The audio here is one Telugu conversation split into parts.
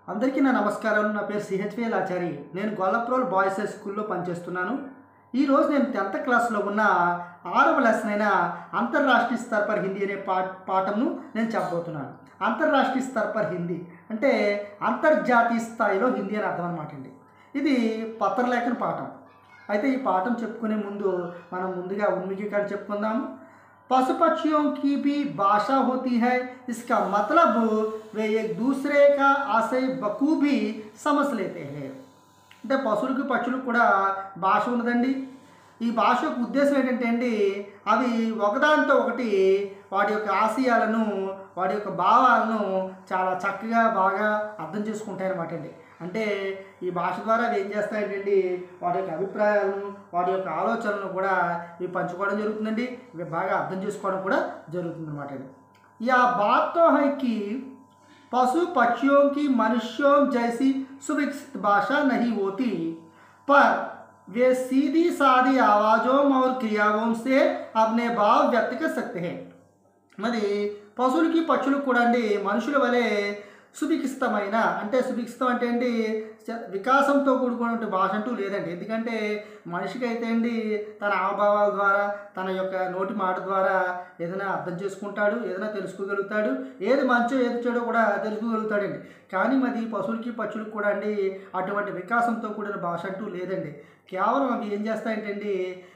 అందరికీ నా నమస్కారం. నా పేరు సిహెచ్విఎల్ ఆచారి. నేను గొల్లప్రోల్ బాయ్స్ హై స్కూల్లో పనిచేస్తున్నాను. ఈరోజు నేను 10th క్లాస్లో ఉన్న 6వ లెసన్ అయిన అంతర్రాష్ట్రీయ స్తర్ పర్ హిందీ అనే పాఠంను నేను చెప్పబోతున్నాను. అంతర్రాష్ట్రీయ స్తర్ పర్ హిందీ అంటే అంతర్జాతీయ స్థాయిలో హిందీ అని అర్థం అనమాట అండి. ఇది పత్రలేఖన పాఠం. అయితే ఈ పాఠం చెప్పుకునే ముందు మనం ముందుగా ఉన్మికీకరణ చెప్పుకుందాము. पशु पक्षियों की भी भाषा होती है, इसका मतलब वे एक दूसरे का आशय बखूबी समझ लेते हैं. అంటే పశువులకు పక్షులకు కూడా భాష ఉన్నదండి. ఈ భాష యొక్క ఉద్దేశం ఏంటంటే అండి, అవి ఒకదానితో ఒకటి వాటి యొక్క ఆశయాలను వాటి యొక్క భావాలను చాలా చక్కగా బాగా అర్థం చేసుకుంటాయన్నమాట అండి. అంటే ఈ భాష ద్వారా అవి ఏం చేస్తాయంటే వాటి యొక్క అభిప్రాయాలను వాటి యొక్క ఆలోచనలను కూడా ఇవి పంచుకోవడం జరుగుతుందండి. ఇవి బాగా అర్థం చేసుకోవడం కూడా జరుగుతుంది అనమాట అండి. యా बात तो है कि पशु पक्षियों की मनुष्यों जैसी सुविकसित भाषा नहीं होती, पर वे सीधी सादी आवाज़ों और क्रियाओं से अपने भाव व्यक्त कर सकते हैं. మరి పశువులకి పక్షులకు కూడా అండి మనుషుల వలె సువికసితమైన అంటే సువికసితం అంటే అండి వికాసంతో కూడుకున్న భాష అంటూ లేదండి. ఎందుకంటే మనిషికి అయితే అండి తన హావభావాల ద్వారా తన యొక్క నోటి మాట ద్వారా ఏదైనా అర్థం చేసుకుంటాడు, ఏదైనా తెలుసుకోగలుగుతాడు, ఏది మంచో ఏది చెడో కూడా తెలుసుకోగలుగుతాడండి. కానీ మరి పశువులకి పక్షులకు కూడా అండి అటువంటి వికాసంతో కూడిన భాష అంటూ లేదండి. కేవలం అవి ఏం చేస్తాయంటే అండి,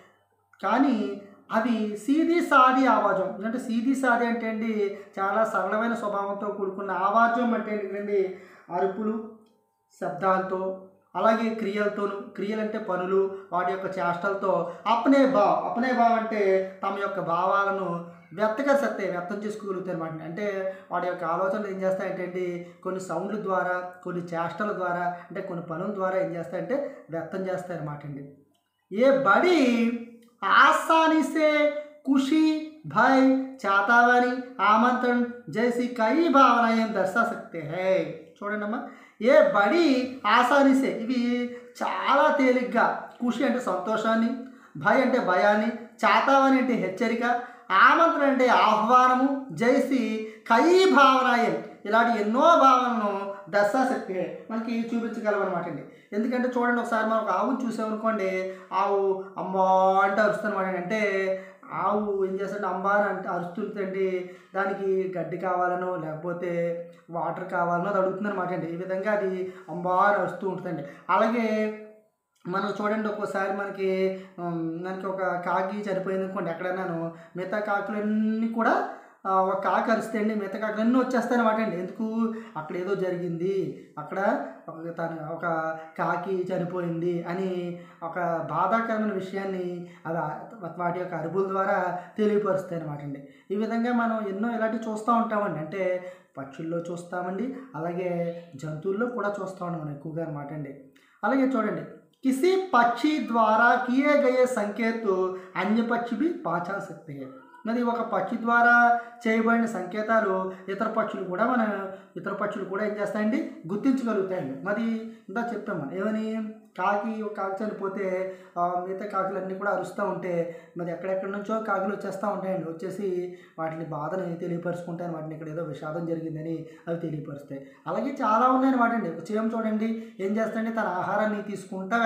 కానీ అవి సీదీ సాది ఆవాజం అంటే సీదీ సాది అంటే అండి చాలా సరళమైన స్వభావంతో కూడుకున్న ఆవాజం అంటే ఏంటండి అరుపులు శబ్దాలతో అలాగే క్రియలతోనూ, క్రియలంటే పనులు వాటి యొక్క చేష్టలతో అప్నే భావ్ అంటే తమ యొక్క భావాలను వ్యక్తం చేసుకోగలుగుతాయి అన్నమాట. అంటే వాటి యొక్క ఆలోచనలు ఏం చేస్తాయంటే కొన్ని సౌండ్ల ద్వారా కొన్ని చేష్టల ద్వారా అంటే కొన్ని పనుల ద్వారా ఏం చేస్తాయంటే వ్యక్తం చేస్తాయి అన్నమాట అండి. ఏ బడి आसानी से खुशी, भय, चातावनी, आमंत्रण जैसी कई भावनाएं दर्शा सकते हैं. చూడండి అమ్మా, ఏ బడి ఆసానిసే ఇవి చాలా తేలిగ్గా ఖుషి అంటే సంతోషాన్ని, భయ అంటే భయాన్ని, చాతావని అంటే హెచ్చరిక, ఆమంత్రణ అంటే ఆహ్వానము, జైసి కై భావనాయన్ ఇలాంటి ఎన్నో భావనలను దర్శాశక్తి మనకి చూపించగలమన్నమాట అండి. ఎందుకంటే చూడండి, ఒకసారి మనం ఒక ఆవును చూసామనుకోండి, ఆవు అమ్మా అంటే అరుస్తుందన్నమాట. అంటే ఆవు ఏం చేస్తుంటే అంబా అంటే అరుస్తుందండి, దానికి గడ్డి కావాలనో లేకపోతే వాటర్ కావాలనో అది అడుగుతుంది అనమాట అండి. ఈ విధంగా అది అంబా అని అరుస్తూ ఉంటుందండి. అలాగే మనం చూడండి, ఒక్కోసారి మనకి ఒక కాకి చనిపోయింది అనుకోండి ఎక్కడైనాను, మిగతా కాకులన్నీ కూడా ఒక కాకి అరిస్తే అండి మిగతా కాకులన్నీ వచ్చేస్తాయి అనమాట అండి. ఎందుకు, అక్కడ ఏదో జరిగింది, అక్కడ ఒక కాకి చనిపోయింది అని ఒక బాధాకరమైన విషయాన్ని అవి వాటి యొక్క అరుపుల ద్వారా తెలియపరుస్తాయి అనమాట అండి. ఈ విధంగా మనం ఎన్నో ఇలాంటివి చూస్తూ ఉంటామండి. అంటే పక్షుల్లో చూస్తామండి, అలాగే జంతువుల్లో కూడా చూస్తూ ఉంటాం మనం ఎక్కువగా అనమాట అండి. అలాగే చూడండి, किसी पक्षी द्वारा किए गए संकेत अन्य पक्षी भी पहचान सकते हैं. మరి ఒక పక్షి ద్వారా చేయబడిన సంకేతాలు ఇతర పక్షులు కూడా ఏం చేస్తాయండి గుర్తించగలుగుతాయండి. మరి ఇందా చెప్పాము మనం ఏమని, కాకి చనిపోతే మిగతా కాకులన్నీ కూడా అరుస్తూ ఉంటే మరి ఎక్కడెక్కడి నుంచో కాకులు వచ్చేస్తూ ఉంటాయండి. వచ్చేసి వాటిని బాధని తెలియపరుచుకుంటాయి వాటిని ఇక్కడ ఏదో విషాదం జరిగిందని అవి తెలియపరుస్తాయి. అలాగే చాలా ఉన్నాయన్నమాట అండి. ఒక చీమ చూడండి ఏం చేస్తాయండి, తన ఆహారాన్ని తీసుకుంటూ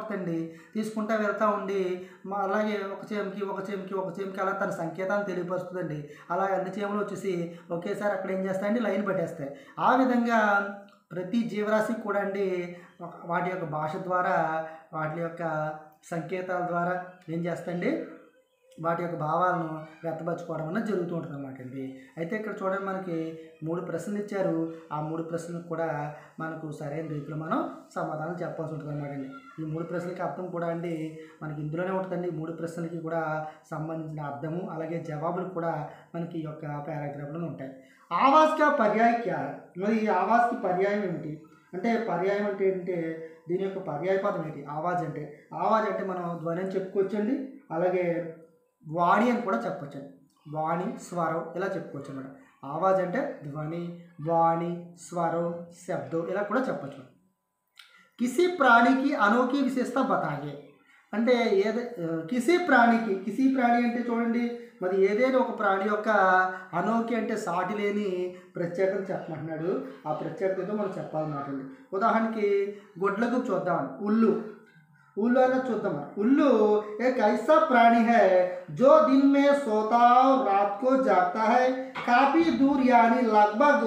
వెళ్తూ ఉండి అలాగే ఒక చీమకి అలా తన సంకేతాన్ని తెలియపరుస్తుందండి. అలాగే అన్ని చీమలు వచ్చేసి ఒకేసారి అక్కడ ఏం చేస్తాయండి లైన్ పెట్టేస్తాయి. ఆ విధంగా ప్రతి జీవరాశికి కూడా అండి వాటి యొక్క భాష ద్వారా వాటి యొక్క సంకేతాల ద్వారా ఏం చేస్తాయండి వాటి యొక్క భావాలను వ్యక్తపరచుకోవడం అనేది జరుగుతూ ఉంటుంది అన్నమాట అండి. అయితే ఇక్కడ చూడండి, మనకి 3 ప్రశ్నలు ఇచ్చారు. ఆ 3 ప్రశ్నలకు కూడా మనకు సరైన రీతిలో మనం సమాధానం చెప్పాల్సి ఉంటుంది అన్నమాట అండి. ఈ 3 ప్రశ్నలకి అర్థం కూడా అండి మనకి ఇందులోనే ఉంటుందండి. 3 ప్రశ్నలకి కూడా సంబంధించిన అర్థము అలాగే జవాబులు కూడా మనకి ఈ యొక్క పారాగ్రాఫ్లో ఉంటాయి. ఆవాజ్ కా పర్యాయ క్యా, మరి ఈ ఆవాజ్కి పర్యాయం ఏమిటి అంటే, పర్యాయం అంటే ఏంటంటే దీని యొక్క పర్యాయ పదం ఏంటి, ఆవాజ్ అంటే మనం ధ్వని అని చెప్పుకోవచ్చండి. అలాగే వాణి అని కూడా చెప్పొచ్చండి. వాణి, స్వరం ఇలా చెప్పుకోవచ్చు అన్నమాట. ఆవాజ్ అంటే ధ్వని, వాణి, స్వరం, శబ్దం ఇలా కూడా చెప్పచ్చు. కిసి ప్రాణికి అనోఖీ విశేషత బతాయే, అంటే కిసి ప్రాణి అంటే చూడండి, మరి ఏదైనా ఒక ప్రాణి యొక్క అనోకి అంటే సాటి లేని ప్రత్యేకత చెప్పమంటున్నాడు. ఆ ప్రత్యేకతతో మనం చెప్పాలన్నమాట అండి. ఉదాహరణకి గొడ్లకు చూద్దాం, ఉల్లు अगर चौथा उल्लू एक ऐसा प्राणी है जो दिन में सोता और रात को जागता है। काफी दूर यानी लगभग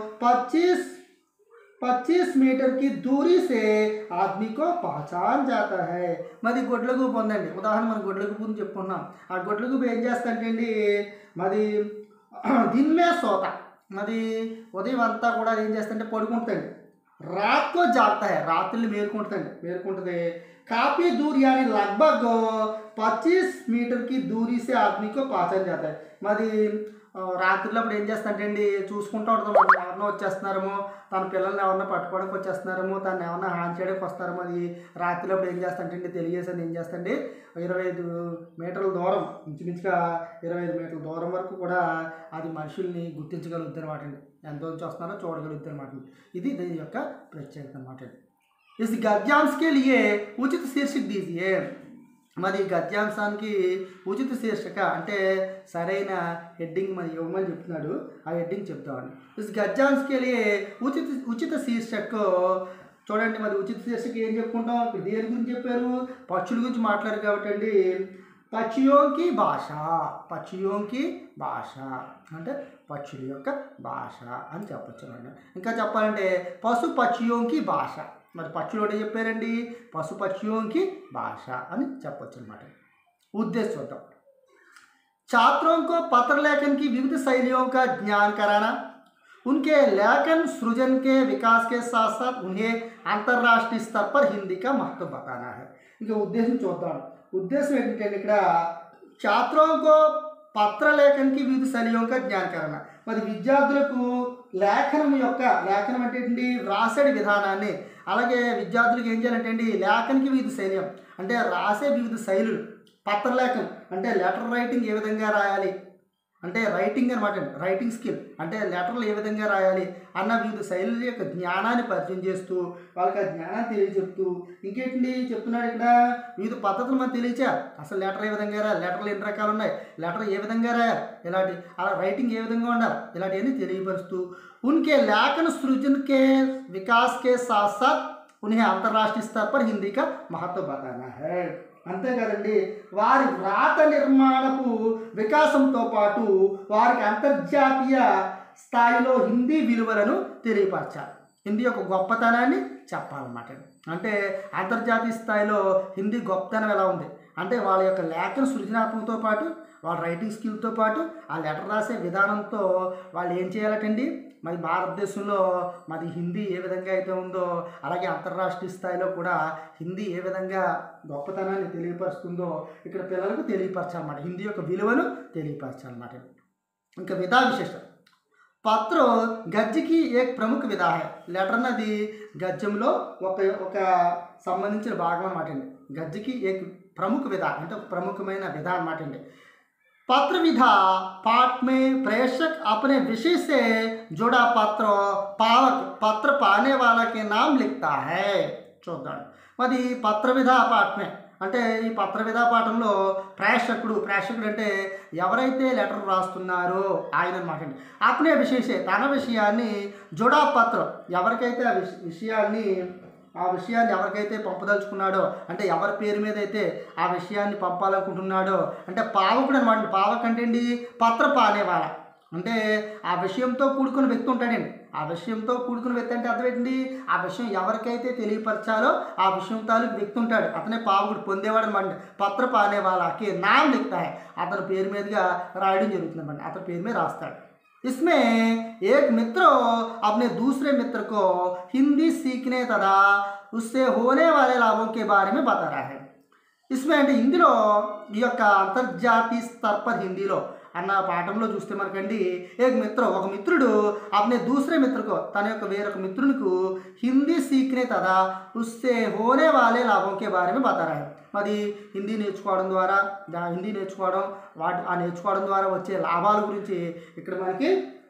25 मीटर की दूरी से आदमी को पहचान जाता है। మరి గొడ్లకు పొందండి, ఉదాహరణ మనం గొడ్లకు గురించి చెప్పుకున్నాం. ఆ గొడ్లకు ఏం చేస్తాంటండి, మరి దిన్మే సోత, మరి ఉదయం అంతా కూడా ఏం చేస్తాంటే పడుకుంటుంది. రాత్కో జాగ్తా హై, రాత్రులు మేలుకుంటుంది. काफ़ी दूर यानी लगभग 25 मीटर की दूरी से आदमी को पहचान जाता है। మరి రాత్రిలో అప్పుడు ఏం చేస్తాంటండి, చూసుకుంటూ ఉంటాం, మరి ఎవరన్నా వచ్చేస్తున్నారేమో, తన పిల్లల్ని ఎవరన్నా పట్టుకోవడానికి వచ్చేస్తున్నారేమో, తను ఏమన్నా హాని చేయడానికి వస్తారేమో, అది రాత్రిలో అప్పుడు ఏం చేస్తాంటండి తెలియజేసి ఏం చేస్తండి 25 మీటర్ల దూరం, ఇంచుమించుగా 25 మీటర్ల దూరం వరకు కూడా అది మనుషుల్ని గుర్తించగలుగుతుంది అనమాట అండి. ఎంత నుంచి వస్తున్నారో చూడగలుగుతుంది అనమాట. ఇది దీని యొక్క ప్రత్యేకత అనమాట. इस गद्यांश के लिए उचित शीर्षक दीजिए। మరి గద్యాంశానికి ఉచిత శీర్షిక అంటే సరైన హెడ్డింగ్ మరి ఇవ్వమని చెప్తున్నాడు. ఆ హెడ్డింగ్ చెప్తామండి. ఇస్ గద్యాంశకి ఉచిత శీర్షక చూడండి. మరి ఉచిత శీర్షిక ఏం చెప్పుకుంటాం, ఇప్పుడు దేని గురించి చెప్పారు, పక్షుల గురించి మాట్లాడారు కాబట్టి అండి, పక్షియోంకి భాష అంటే పక్షుల యొక్క భాష అని చెప్పచ్చు అండి. ఇంకా చెప్పాలంటే పశు పక్షియోంకి భాష, మరి పక్షులు ఒకటే చెప్పారండి, పశు పక్షియోంకి భాష అని చెప్పచ్చు అనమాట. उद्देश्य చూద్దాం. छात्रों को पत्र लेखन की विविध शैलियों का ज्ञान कराना, उनके लेखन सृजन के विकास के साथ साथ उन्हें अंतर्राष्ट्रीय स्तर पर हिंदी का महत्व बताना है. ఇంకా ఉద్దేశం చూద్దాం. ఉద్దేశం ఏంటంటే ఇక్కడ छात्रों को పత్ర లేఖన్కి వివిధ శైలిयों का ज्ञान कराना, మరి విద్యార్థులకు లేఖనం అంటే ఏంటి, వ్రాసేడి విధానాన్ని, అలాగే విద్యార్థులకు ఏం చేయాలంటే అండి లేఖన్కి వివిధ శైలియం అంటే రాసే వివిధ శైలులు, పత్రలేఖనం అంటే లెటర్ రైటింగ్ ఏ విధంగా రాయాలి అంటే రైటింగ్ అనమాట, రైటింగ్ స్కిల్ అంటే లెటర్లు ఏ విధంగా రాయాలి అన్న వివిధ శైలుల యొక్క జ్ఞానాన్ని పరిచయం చేస్తూ వాళ్ళకి ఆ జ్ఞానాన్ని తెలియజెప్తూ, ఇంకేంటి చెప్తున్నాడు ఇక్కడ, వివిధ పద్ధతులు మనకు తెలియచా, అసలు లెటర్ ఏ విధంగా రాయాలి, లెటర్లు ఎన్ని రకాలు ఉన్నాయి, లెటర్ ఏ విధంగా రాయాలి, ఇలాంటి అలా రైటింగ్ ఏ విధంగా ఉండాలి, ఇలాంటివన్నీ తెలియపరుస్తూ उनके लेखन सृजन के विकास के साथ साथ उन्हें अंतर्राष्ट्रीय स्तर पर हिंदी का महत्व बताना है. అంతేకాదండి, వారి వ్రాత నిర్మాణపు వికాసంతో పాటు వారికి అంతర్జాతీయ స్థాయిలో హిందీ విలువలను తెలియపరచాలి, హిందీ యొక్క గొప్పతనాన్ని చెప్పాలన్నమాట. అంటే అంతర్జాతీయ స్థాయిలో హిందీ గొప్పతనం ఎలా ఉంది అంటే వాళ్ళ యొక్క లేఖన సృజనాత్మకతో పాటు వాళ్ళ రైటింగ్ స్కిల్తో పాటు ఆ లెటర్ రాసే విధానంతో వాళ్ళు ఏం చేయాలటండి, మరి భారతదేశంలో మరి హిందీ ఏ విధంగా అయితే ఉందో అలాగే అంతర్రాష్ట్రీయ స్థాయిలో కూడా హిందీ ఏ విధంగా గొప్పతనాన్ని తెలియపరుస్తుందో ఇక్కడ పిల్లలకు తెలియపరచాలన్నమాట, హిందీ యొక్క విలువను తెలియపరచాలన్నమాట. ఇంకా విధా విశేషం, పత్ర గద్యకి ఏక్ ప్రముఖ విధా హై, లెటర్ అన్నది గద్యంలో ఒక సంబంధించిన భాగం అన్నమాట అండి. గద్యకి ఏక్ ప్రముఖ విధా అంటే ఒక ప్రముఖమైన విధా అన్నమాట అండి. पत्र विधा पाठ में प्रेषक अपने विषय से जुड़ा पावक पत्र पाने वाला के नाम लिखता है. చూద్దాం. మరి పత్ర విధా పాఠ మే అంటే ఈ పత్ర విధా పాఠంలో ప్రేషకుడు అంటే ఎవరైతే లెటర్ రాస్తున్నారో ఆయన అన్నమాట అండి. అప్నే విషయసే తన విషయాన్ని జుడా పత్రం ఎవరికైతే ఆ విషయాన్ని ఎవరికైతే పంపదలుచుకున్నాడో అంటే ఎవరి పేరు మీద అయితే ఆ విషయాన్ని పంపాలనుకుంటున్నాడో అంటే పావకుడు అనమాట. పావక్ అంటే అండి పత్ర పానేవాళ్ళ అంటే ఆ విషయంతో కూడుకున్న వ్యక్తి ఉంటాడండి. ఆ విషయంతో కూడుకున్న వ్యక్తి అంటే అర్థం ఏంటండి, ఆ విషయం ఎవరికైతే తెలియపరచాలో ఆ విషయం తాలూకు వ్యక్తి ఉంటాడు, అతనే పావకుడు పొందేవాడు అనమాట. పత్ర పానేవాళ్ళకి నామ్ లిఖతా హై, అతని పేరు మీదుగా రాయడం జరుగుతుంది అనమాట, అతని పేరు మీద రాస్తాడు. इसमें एक मित्र अपने दूसरे मित्र को हिंदी सीखने तथा उससे होने वाले लाभों के बारे में बता रहा है. इसमें అంటే ఇందులో ఈ యొక్క అంతర్జాతీయ స్థర్ పర్ హిందీలో అన్న పాఠంలో చూస్తే మనకండి ఒక మిత్రుడు अपने दूसरे मित्र को తన యొక్క వేరొక మిత్రునికి హిందీ सीखने तथा उससे होने वाले लाभों के बारे में बता रहा है. మరి హిందీ నేర్చుకోవడం ద్వారా నేర్చుకోవడం ద్వారా వచ్చే లాభాల గురించి ఇక్కడ మనకి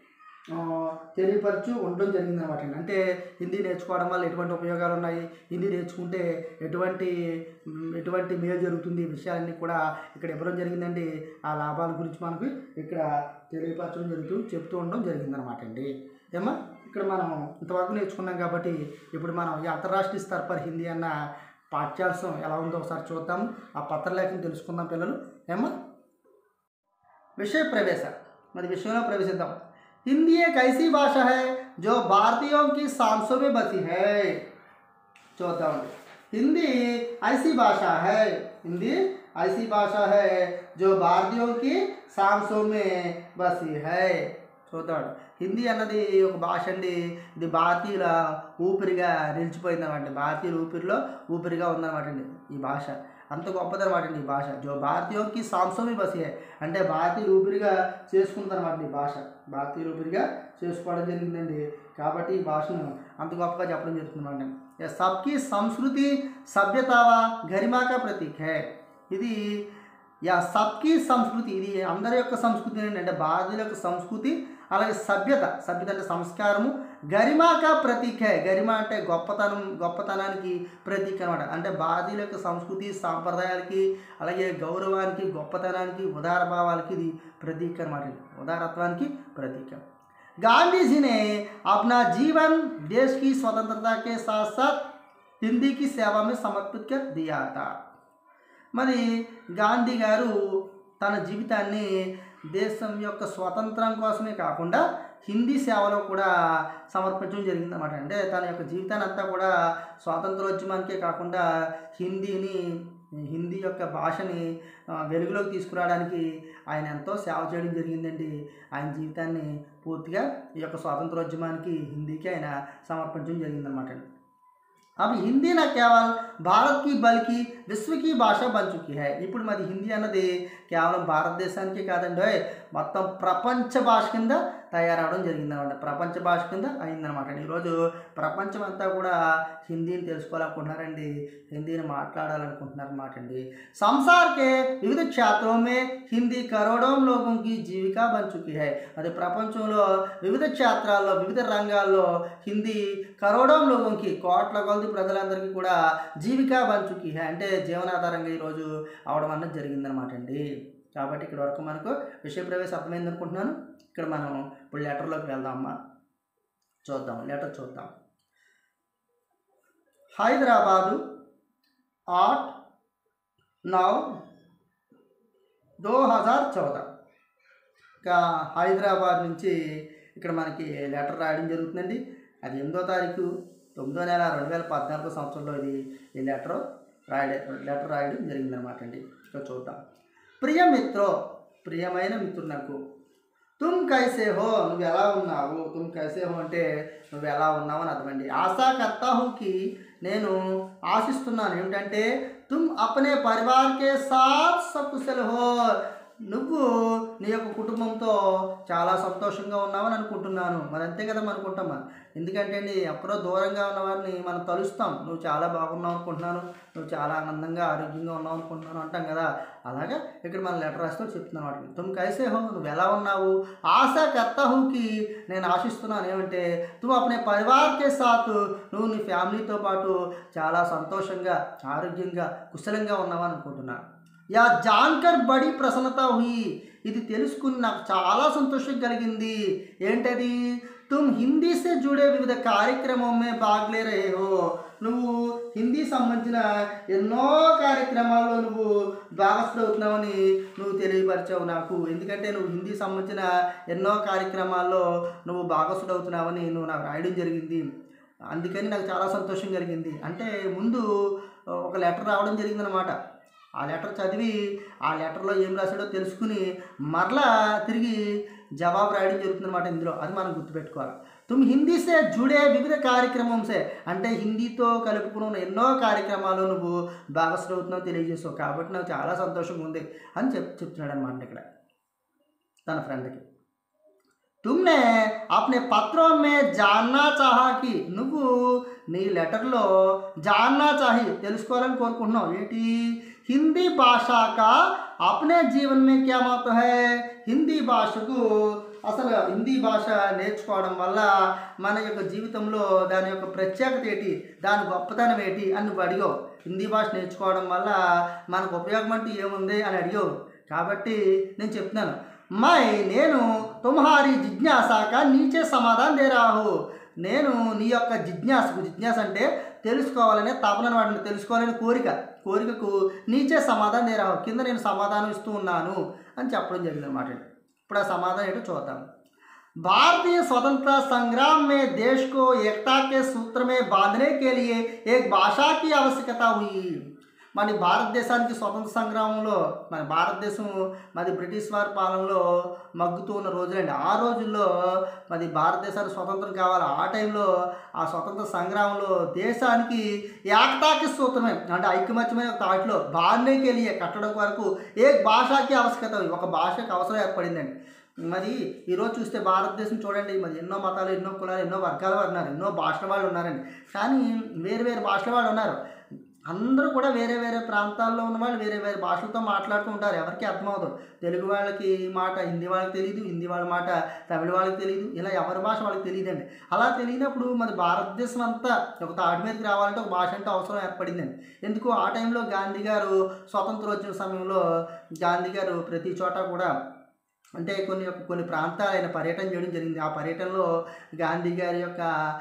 ఆ, తెలియపరచు ఉండడం జరిగింది అనమాట. అంటే హిందీ నేర్చుకోవడం వల్ల ఎటువంటి ఉపయోగాలు ఉన్నాయి, హిందీ నేర్చుకుంటే ఎటువంటి మేలు జరుగుతుంది, ఈ విషయాలన్నీ కూడా ఇక్కడ ఇవ్వడం జరిగిందండి. ఆ లాభాల గురించి మనకు ఇక్కడ తెలియపరచడం చెప్తూ ఉండడం జరిగిందనమాట అండి. ఏమా ఇక్కడ మనం ఇంతవరకు నేర్చుకున్నాం కాబట్టి ఇప్పుడు మనం ఈ అంతర్రాష్ట్రీయ స్తర్ పర్ హిందీ అన్న పాఠ్యాంశం ఎలా ఉందో ఒకసారి చూద్దాము. ఆ పత్రలేఖను తెలుసుకుందాం పిల్లలు. ఏమా विषय प्रवेश मतलब विषयों में प्रवेशिद्दाम। हिंदी एक ऐसी भाषा है जो भारतीयों की सांसों में बसी है। चौथा हिंदी ऐसी भाषा है, हिंदी ऐसी भाषा है जो भारतीयों की सांसों में बसी है। చూద్దాం హిందీ అన్నది ఒక భాష అండి. ఇది భారతీయుల ఊపిరిగా నిలిచిపోయిందన్నమాట. భారతీయుల ఊపిరిగా ఉందన్నమాట అండి ఈ భాష. అంత గొప్పదన్నమాట అండి ఈ భాష. జో భారతీయులకి సాంసోమి బసి అంటే భారతీయులు ఊపిరిగా చేసుకుంటారన్నమాట ఈ భాష. భారతీయులు ఊపిరిగా చేసుకోవడం జరిగిందండి. కాబట్టి ఈ భాషను అంత గొప్పగా చెప్పడం జరుగుతుందన్నమాట. సబ్కి సంస్కృతి సభ్యతావ గరిమాక ప్రతీక్ హై. ఇది సబ్కి సంస్కృతి, ఇది అందరి యొక్క సంస్కృతి అంటే భారతీయుల యొక్క సంస్కృతి, అలాగే సభ్యత అంటే సంస్కారము, గరిమాక ప్రతీక. గరిమ అంటే గొప్పతనానికి ప్రతీక అనమాట. అంటే భారతీయుల యొక్క సంస్కృతి సాంప్రదాయాలకి, అలాగే గౌరవానికి, గొప్పతనానికి, ఉదార భావాలకి ఇది ప్రతీక అనమాట. ఉదారత్వానికి ప్రతీక. गांधी जी ने अपना जीवन देश की स्वतंत्रता के साथ साथ हिंदी की सेवा में समर्पित कर दिया था. మరి గాంధీ గారు తన జీవితాన్ని దేశం యొక్క స్వాతంత్రం కోసమే కాకుండా హిందీ సేవలో కూడా సమర్పించడం జరిగిందన్నమాట. అంటే తన యొక్క జీవితాన్ని అంతా కూడా స్వాతంత్రోద్యమానికే కాకుండా హిందీ యొక్క భాషని వెలుగులోకి తీసుకురావడానికి ఆయన ఎంతో సేవ చేయడం జరిగిందండి. ఆయన జీవితాన్ని పూర్తిగా ఈ యొక్క స్వాతంత్రోద్యమానికి, హిందీకి ఆయన సమర్పించడం జరిగిందన్నమాట. अब हिंदी न केवल भारत की बल्कि विश्व की भाषा बन चुकी है. ఇప్పుడు మరి హిందీ అన్నది కేవలం భారతదేశానికి కాదండి, మొత్తం ప్రపంచ భాష కింద తయారవడం జరిగిందన్నమాట. ప్రపంచ భాష కింద అయిందనమాట. ఈరోజు ప్రపంచం అంతా కూడా హిందీని తెలుసుకోవాలనుకుంటున్నారండి, హిందీని మాట్లాడాలనుకుంటున్నారు అన్నమాట అండి. సంసార్ కే వివిధ క్షేత్రోं में हिंदी करोड़ों लोगों की जीविका बन चुकी है. అది ప్రపంచంలో వివిధ క్షేత్రాల్లో, వివిధ రంగాల్లో హిందీ కరోడం లోగోంకి, కోట్ల కొలది ప్రజలందరికీ కూడా జీవికా బన్ చుకీ హై అంటే జీవనాధారంగా ఈరోజు అవడం అన్నది జరిగిందనమాట అండి. కాబట్టి ఇక్కడ వరకు మనకు విషయ ప్రవేశం అర్థమైంది అనుకుంటున్నాను. ఇక్కడ మనం ఇప్పుడు లెటర్లోకి వెళ్దామమ్మా. లెటర్ చూద్దాం. హైదరాబాదు 8/9/2014 ఇంకా హైదరాబాద్ నుంచి ఇక్కడ మనకి లెటర్ రాయడం జరుగుతుందండి. అది 8వ తారీఖు 9వ నెల 2014 సంవత్సరంలో ఈ లెటర్ రాయడం జరిగిందనమాట అండి. ఇక్కడ చూద్దాం. ప్రియ మిత్రో, ప్రియమైన మిత్రుడు నాకు, తుమ్ కైసే హో, నువ్వు ఎలా ఉన్నావు. తుమ్ కైసే హో అంటే నువ్వు ఎలా ఉన్నావు అని అర్థమండి. ఆశా కర్తా హూకి, నేను ఆశిస్తున్నాను ఏమిటంటే, తుమ్ అప్నే పరివార్కే సాత్ సకుశల్ హో, నువ్వు నీ యొక్క కుటుంబంతో చాలా సంతోషంగా ఉన్నావని అనుకుంటున్నాను. మరి అంతే కదా మనం అనుకుంటాం. ఎందుకంటే అండి, ఎక్కడో దూరంగా ఉన్న వారిని మనం తలుస్తాం. నువ్వు చాలా బాగున్నావు అనుకుంటున్నాను, నువ్వు చాలా ఆనందంగా ఆరోగ్యంగా ఉన్నావు అనుకుంటున్నాను అంటాం కదా. అలాగే ఇక్కడ మన లెటర్ రాస్తూ చెప్తున్నాను వాటిని. తుమ్ కైసే హో, నువ్వు ఎలా ఉన్నావు. ఆశా కర్తా హూకి, నేను ఆశిస్తున్నాను ఏమంటే, నువ్వు అప్నే పరివార్కే సాత్, నువ్వు నీ ఫ్యామిలీతో పాటు చాలా సంతోషంగా, ఆరోగ్యంగా, కుశలంగా ఉన్నావు అనుకుంటున్నాను. యా జాన్కర్ బడి ప్రసన్నత హుయి, ఇది తెలుసుకుని నాకు చాలా సంతోషం కలిగింది. ఏంటది, తుమ్ హిందీ సే జుడే వివిధ కార్యక్రమం మే భాగ్ లే రహే హో, నువ్వు హిందీ సంబంధించిన ఎన్నో కార్యక్రమాల్లో నువ్వు భాగస్వాముతున్నావని నువ్వు తెలియపరిచావు నాకు. ఎందుకంటే నువ్వు హిందీ సంబంధించిన ఎన్నో కార్యక్రమాల్లో నువ్వు భాగస్వాముతున్నావని నువ్వు నాకు రాయడం జరిగింది. అందుకని నాకు చాలా సంతోషం కలిగింది. అంటే ముందు ఒక లెటర్ రావడం జరిగిందనమాట. ఆ లెటర్ చదివి ఆ లెటర్లో ఏం రాశాడో తెలుసుకుని మరలా తిరిగి జవాబు రాయడం జరుగుతుందన్నమాట ఇందులో. అది మనం గుర్తుపెట్టుకోవాలి. తుమ్ హిందీ సే జుడే వివిధ కార్యక్రమం సే అంటే హిందీతో కలుపుకుని ఉన్న ఎన్నో కార్యక్రమాలు నువ్వు భాగస్వాముతున్నావు తెలియజేసావు. కాబట్టి నాకు చాలా సంతోషంగా ఉంది అని చెప్తున్నాడు అనమాట ఇక్కడ తన ఫ్రెండ్కి. तुमने अपने पत्रों में जानना चाहा कि, నువ్వు నీ లెటర్లో జాన్నా చాహి, తెలుసుకోవాలని కోరుకుంటున్నావు ఏంటి, హిందీ భాష కా అప్నే జీవన్ మే క్యా మహత్వ హై, హిందీ భాషకు అసలు హిందీ భాష నేర్చుకోవడం వల్ల మన యొక్క జీవితంలో దాని యొక్క ప్రత్యేకత ఏంటి, దాని గొప్పతనం ఏంటి అని నువ్వు అడిగావు. హిందీ భాష నేర్చుకోవడం వల్ల మనకు ఉపయోగం అంటూ ఏముంది అని అడిగావు. కాబట్టి నేను చెప్తున్నాను, నేను తుమ్హారీ జిజ్ఞాసాక నీచే సమాధానం దే రాహు. నేను నీ యొక్క జిజ్ఞాస అంటే తెలుసుకోవాలనే తపన, వాటిని తెలుసుకోవాలనే కోరికకు నీచే సమాధానం దే రాహు, కింద నేను సమాధానం ఇస్తూ ఉన్నాను అని చెప్పడం జరిగింది అన్నమాట. ఇప్పుడు ఆ సమాధానం ఏంటో చూద్దాం. भारतीय स्वतंत्रता संग्राम में देश को एकता के सूत्र में बांधने के लिए एक भाषा की आवश्यकता हुई. మన భారతదేశానికి స్వతంత్ర సంగ్రామంలో మన భారతదేశం బ్రిటిష్ వారి పాలనలో మగ్గుతూ ఉన్న రోజులండి. ఆ రోజుల్లో భారతదేశానికి స్వతంత్రం కావాలి. ఆ టైంలో ఆ స్వతంత్ర సంగ్రామంలో దేశానికి ఏకతాకి సూత్రమే అంటే ఐకమత్యమైన తాటిలో బాంధేకి వెళ్ళి కట్టడం వరకు ఏ భాషకి ఆవశ్యకత, ఒక భాషకు అవసరం ఏర్పడిందండి. ఈరోజు చూస్తే భారతదేశం చూడండి, ఎన్నో మతాలు, ఎన్నో కులాలు, ఎన్నో వర్గాల వారు ఉన్నారు, ఎన్నో భాషల వాళ్ళు ఉన్నారండి. కానీ వేరు భాషల వాళ్ళు ఉన్నారు. అందరూ కూడా వేరే ప్రాంతాల్లో ఉన్న వాళ్ళు వేరే భాషలతో మాట్లాడుతూ ఉంటారు. ఎవరికి అర్థమవుతుంది. తెలుగు వాళ్ళకి మాట హిందీ వాళ్ళకి తెలియదు, హిందీ వాళ్ళ మాట తమిళ వాళ్ళకి తెలియదు, ఇలా ఎవరి భాష వాళ్ళకి తెలియదండి. అలా తెలియనప్పుడు భారతదేశం అంతా ఒక తాటి మీదకి రావాలంటే ఒక భాష అంటే అవసరం ఏర్పడిందండి. ఎందుకు, ఆ టైంలో గాంధీ గారు స్వతంత్రోద్యమ సమయంలో గాంధీ గారు ప్రతి చోట కూడా అంటే కొన్ని ప్రాంతాలు ఆయన పర్యటన చేయడం జరిగింది. ఆ పర్యటనలో గాంధీ గారి యొక్క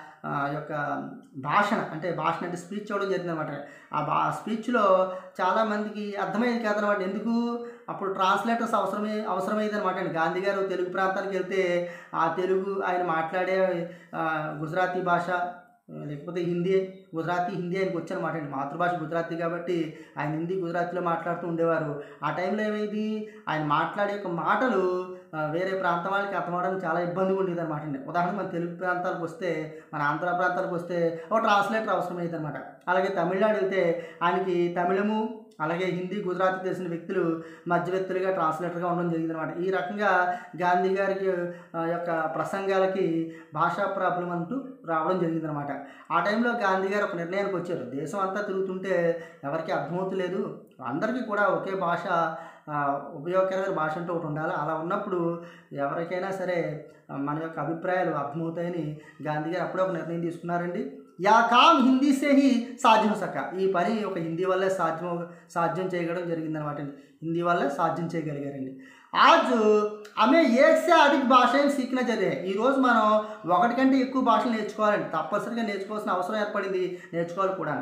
భాషణ అంటే స్పీచ్ ఇవ్వడం జరిగింది అనమాట. ఆ స్పీచ్లో చాలామందికి అర్థమయ్యేది కాదనమాట. ఎందుకు, అప్పుడు ట్రాన్స్లేటర్స్ అవసరమైంది అనమాట అండి. గాంధీ గారు తెలుగు ప్రాంతానికి వెళ్తే ఆ తెలుగు ఆయన మాట్లాడే గుజరాతీ భాష లేకపోతే గుజరాతీ హిందీ ఆయనకు వచ్చనమాట అండి. మాతృభాష గుజరాతీ కాబట్టి ఆయన హిందీ గుజరాతీలో మాట్లాడుతూ ఉండేవారు. ఆ టైంలో ఏమైంది, ఆయన మాట్లాడే మాటలు వేరే ప్రాంతం వాళ్ళకి అర్థమవడానికి చాలా ఇబ్బందిగా ఉండేది అనమాట అండి. ఉదాహరణకు మన తెలుగు ప్రాంతాలకు వస్తే, మన ఆంధ్ర ప్రాంతాలకు వస్తే ఒక ట్రాన్స్లేటర్ అవసరమైంది అనమాట. అలాగే తమిళనాడు వెళ్తే ఆయనకి తమిళము అలాగే హిందీ గుజరాతీ తెలిసిన వ్యక్తులు మధ్యవర్తులుగా ట్రాన్స్లేటర్గా ఉండడం జరిగింది అనమాట. ఈ రకంగా గాంధీ గారికి యొక్క ప్రసంగాలకి భాషా ప్రాబ్లం అంటూ రావడం జరిగిందనమాట. ఆ టైంలో గాంధీ గారు ఒక నిర్ణయానికి వచ్చారు. దేశం అంతా తిరుగుతుంటే ఎవరికి అర్థమవుతలేదు, అందరికీ కూడా ఒకే భాష ఉపయోగకరమైన భాష అంటూ ఒకటి ఉండాలి. అలా ఉన్నప్పుడు ఎవరికైనా సరే మన యొక్క అభిప్రాయాలు అర్థమవుతాయని గాంధీ గారు అప్పుడే ఒక నిర్ణయం తీసుకున్నారండి. యా కామ్ హిందీ సే హీ సాధ్యం సక, ఈ పని ఒక హిందీ వల్లే సాధ్యం చేయడం జరిగిందనమాట. హిందీ వల్లే సాధ్యం చేయగలిగారండి. ఆజ్ ఆమె ఏక్సే అధిక భాషను సీఖనా జరిగే, ఈరోజు మనం ఒకటి కంటే ఎక్కువ భాషలు నేర్చుకోవాలండి. తప్పనిసరిగా నేర్చుకోవాల్సిన అవసరం ఏర్పడింది, నేర్చుకోవాలి కూడా.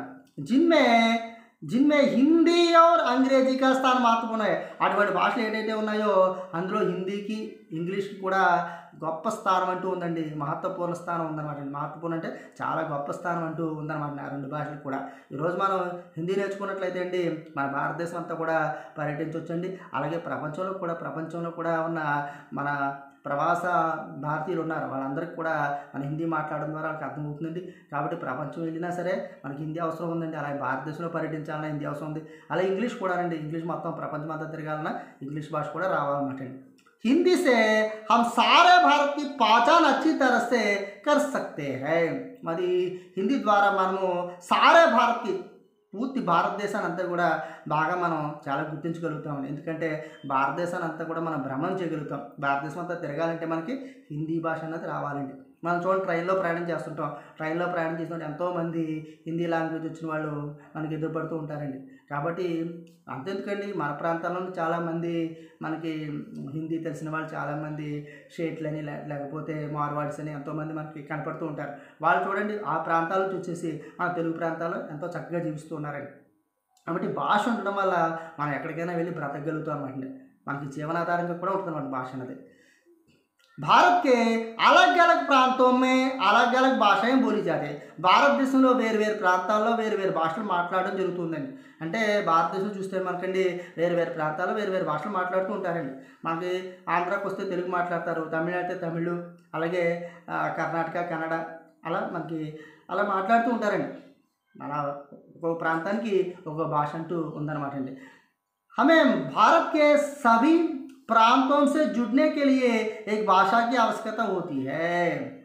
జిన్మే హిందీ और अंग्रेजी का स्थान महत्वपूर्ण है. అటువంటి భాషలు ఏదైతే ఉన్నాయో అందులో హిందీకి ఇంగ్లీష్కి కూడా గొప్ప స్థానం అంటూ ఉందండి. మహత్వపూర్ణ స్థానం ఉందన్నమాట. మహత్వపూర్ణ అంటే చాలా గొప్ప స్థానం అంటూ ఉందన్నమాట ఆ రెండు భాషలు కూడా. ఈరోజు మనం హిందీ నేర్చుకున్నట్లయితే అండి మన భారతదేశం అంతా కూడా పర్యటించవచ్చండి. అలాగే ప్రపంచంలో కూడా ఉన్న మన ప్రవాస భారతీయులు ఉన్నారు, వాళ్ళందరికీ కూడా మన హిందీ మాట్లాడడం ద్వారా వాళ్ళకి అర్థమవుతుందండి. కాబట్టి ప్రపంచం వెళ్ళినా సరే మనకి హిందీ అవసరం ఉందండి. అలాగే భారతదేశంలో పర్యటించాలన్నా హిందీ అవసరం ఉంది. అలాగే ఇంగ్లీష్ కూడా అండి, ఇంగ్లీష్ మొత్తం ప్రపంచం అంతా తిరగాలన్నా ఇంగ్లీష్ భాష కూడా రావాలన్నమాట అండి. हिंदी से हम सारे भारत की पहचान अच्छी तरह से कर सकते हैं. హిందీ ద్వారా మనము సారే భారత్కి పూర్తి భారతదేశాన్ని అంతా కూడా బాగా మనం చాలా గుర్తించగలుగుతాం. ఎందుకంటే భారతదేశాన్ని అంతా కూడా మనం భ్రమణం చేయగలుగుతాం. భారతదేశం అంతా తిరగాలంటే మనకి హిందీ భాష అనేది రావాలండి. మనం చూడండి, ట్రైన్లో ప్రయాణం చేస్తుంటాం. ట్రైన్లో ప్రయాణం చేసినప్పుడు ఎంతోమంది హిందీ లాంగ్వేజ్ వచ్చిన వాళ్ళు మనకి ఎదురుపడుతూ ఉంటారండి. కాబట్టి అంతెందుకండి, మన ప్రాంతాల్లో చాలామంది మనకి హిందీ తెలిసిన వాళ్ళు చాలామంది షేట్లని లేకపోతే మార్వాడ్స్ అని ఎంతోమంది మనకి కనపడుతూ ఉంటారు. వాళ్ళు చూడండి ఆ ప్రాంతాలను చూసేసి మన తెలుగు ప్రాంతాల్లో ఎంతో చక్కగా జీవిస్తూ ఉన్నారండి. కాబట్టి భాష ఉండడం వల్ల మనం ఎక్కడికైనా వెళ్ళి బ్రతకగలుగుతాం అన్నమాట. మనకి జీవనాధారంగా కూడా ఉంటుంది అన్నమాట భాష అనేది. भारत के अलग अलग प्रांतों में अलग अलग భాషాएं బోలి జాతే. భారతదేశంలో వేరు ప్రాంతాల్లో వేరు భాషలు మాట్లాడడం జరుగుతుందండి. అంటే భారతదేశం చూస్తే మనకండి వేరు ప్రాంతాల్లో వేరు భాషలు మాట్లాడుతూ ఉంటారండి. మనకి ఆంధ్రాకి వస్తే తెలుగు మాట్లాడతారు, తమిళ అయితే తమిళ్, అలాగే కర్ణాటక కన్నడ అలా మాట్లాడుతూ ఉంటారండి. అలా ఒక్కొక్క ప్రాంతానికి ఒక్కొక్క భాష అంటూ ఉందన్నమాట అండి. हमें भारत के सभी प्रांतों से जुड़ने के लिए एक भाषा की आवश्यकता होती है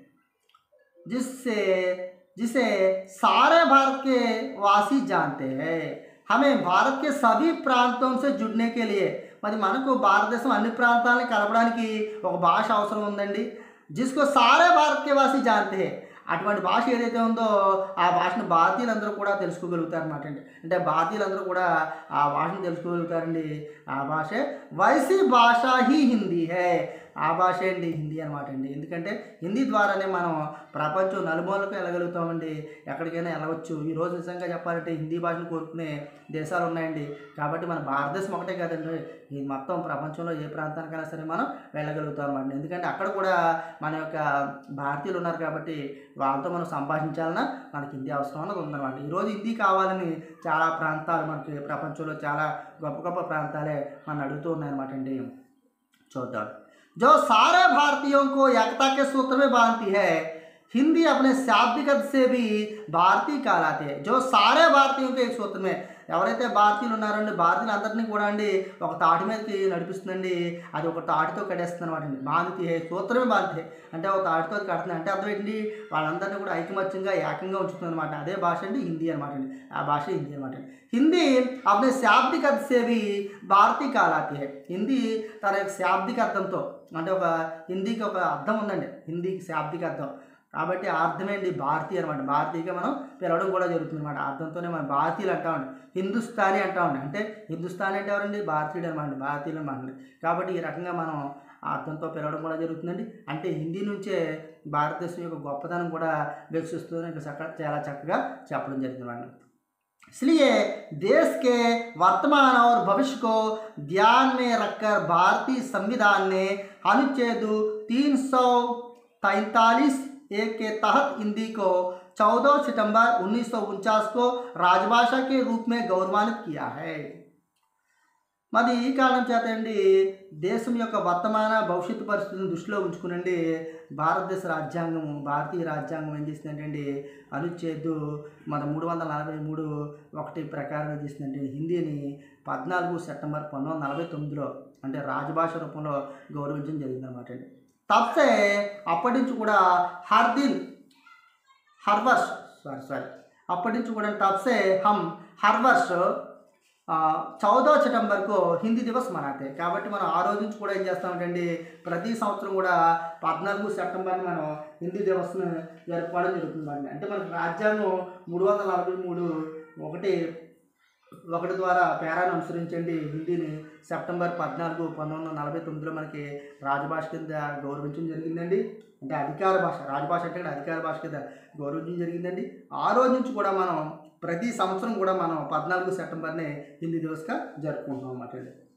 जिसे सारे भारत के वासी जानते हैं. हमें भारत के सभी प्रांतों से जुड़ने के लिए మరి మనకు భారతదేశం అన్ని ప్రాంతాలని కలపడానికి ఒక భాష అవసరం ఉందండి. జిస్కో సారే భారత్ కే వాసి జాన్తే హై. అటువంటి భాష ఏదైతే ఉందో ఆ భాషను భారతీయులందరూ కూడా తెలుసుకోగలుగుతారు అనమాట అండి. అంటే భారతీయులందరూ కూడా ఆ భాషను తెలుసుకోగలుగుతారండి. ఆ భాషే వైసీ భాష హీ హిందీ హే. ఆ భాష అండి హిందీ అనమాట అండి. ఎందుకంటే హిందీ ద్వారానే మనం ప్రపంచం నలుమూలకు వెళ్ళగలుగుతామండి. ఎక్కడికైనా వెళ్ళవచ్చు. ఈరోజు నిజంగా చెప్పాలంటే హిందీ భాషను కోరుకునే దేశాలు ఉన్నాయండి. కాబట్టి మన భారతదేశం ఒకటే కాదండి, ఇది మొత్తం ప్రపంచంలో ఏ ప్రాంతానికైనా సరే మనం వెళ్ళగలుగుతాం అన్నమాట. ఎందుకంటే అక్కడ కూడా మన యొక్క భారతీయులు ఉన్నారు కాబట్టి వాళ్ళతో మనం సంభాషించాలన్నా మనకి హిందీ అవసరం అన్నది ఉందన్నమాట. ఈరోజు హిందీ కావాలని చాలా ప్రాంతాలు మనకి ప్రపంచంలో చాలా గొప్ప గొప్ప ప్రాంతాలే మనం అడుగుతూ ఉన్నాయన్నమాట అండి. చూద్దాం. जो सारे भारतीयों को एकता के सूत्र में बांधती है, हिंदी अपने शाब्दिक अर्थ से भी भारतीय कहलाते हैं. जो सारे भारतीयों को एक सूत्र में, ఎవరైతే భారతీయులు ఉన్నారండి భారతీయులందరినీ కూడా అండి ఒక తాటి మీదకి నడిపిస్తుందండి. అది ఒక తాటితో కట్టేస్తుంది అనమాట అండి. బాధితే సూత్రమే బాధితే అంటే ఒక తాటితో కడుతుంది అంటే అర్థం ఏంటి, వాళ్ళందరినీ కూడా ఐకమత్యంగా ఏకంగా ఉంచుతుంది అనమాట. అదే భాష అండి హిందీ అనమాట అండి. ఆ భాష హిందీ అనమాట అండి. హిందీ అప్నే శాబ్దిక अर्थ से भी భారతీయ कहलाती है. హిందీ తన యొక్క శాబ్దిక అర్థంతో అంటే ఒక హిందీకి ఒక అర్థం ఉందండి, హిందీకి శాబ్దిక అర్థం. కాబట్టి ఆ అర్థమే అండి భారతీయ అనమాట. భారతీయగా మనం పిలవడం కూడా జరుగుతుంది అనమాట. అర్థంతోనే మనం భారతీయులు అంటామండి, హిందుస్థానీ అంటామండి. అంటే హిందుస్థానీ అంటే ఎవరండి, భారతీయుడు అనమాట, భారతీయులు అనమాట. కాబట్టి ఈ రకంగా మనం ఆ అర్థంతో పిలవడం కూడా జరుగుతుందండి. అంటే హిందీ నుంచే భారతదేశం యొక్క గొప్పతనం కూడా వికసిస్తుందని ఇంకా చాలా చక్కగా చెప్పడం జరుగుతుంది. इसलिए देश के वर्तमान और भविष्य को ध्यान में रखकर भारतीय संविधान ने अनुच्छेद 343 के तहत हिंदी को 14 सितंबर 1949 को राजभाषा के रूप में गौरवान्वित किया है. మరి ఈ కారణం చేత అండి దేశం యొక్క వర్తమాన భవిష్యత్తు పరిస్థితులను దృష్టిలో ఉంచుకునండి భారతదేశ రాజ్యాంగం, భారతీయ రాజ్యాంగం ఏం చేసిందంటే అనుచ్ఛేదు మన 343 ప్రకారం ఏం చేసిందంటే హిందీని 14 సెప్టెంబర్ 1949లో అంటే రాజభాష రూపంలో గౌరవించడం జరిగిందనమాట అండి. తప్సే అప్పటి నుంచి కూడా అప్పటి నుంచి కూడా తప్సే హమ్ హర్ వర్ష్ 14 सितंबर को హిందీ దివస్ మనాతే. కాబట్టి మనం ఆ రోజు నుంచి కూడా ఏం చేస్తామంటే ప్రతి సంవత్సరం కూడా 14 సెప్టెంబర్ని మనం హిందీ దివస్ను జరుపుకోవడం జరుగుతుందండి. అంటే మనకి రాజ్యాంగం 343(1) ద్వారా పేరాను అనుసరించండి హిందీని సెప్టెంబర్ 14, 1949లో మనకి రాజభాష కింద గౌరవించడం జరిగిందండి. అంటే అధికార భాష, రాజభాష అంటే అధికార భాష కింద గౌరవించడం జరిగిందండి. ఆ రోజు నుంచి కూడా మనం ప్రతి సంవత్సరం కూడా మనం 14 సెప్టెంబర్ని హిందీ దివస్గా జరుపుకుంటున్నాం అన్నమాట.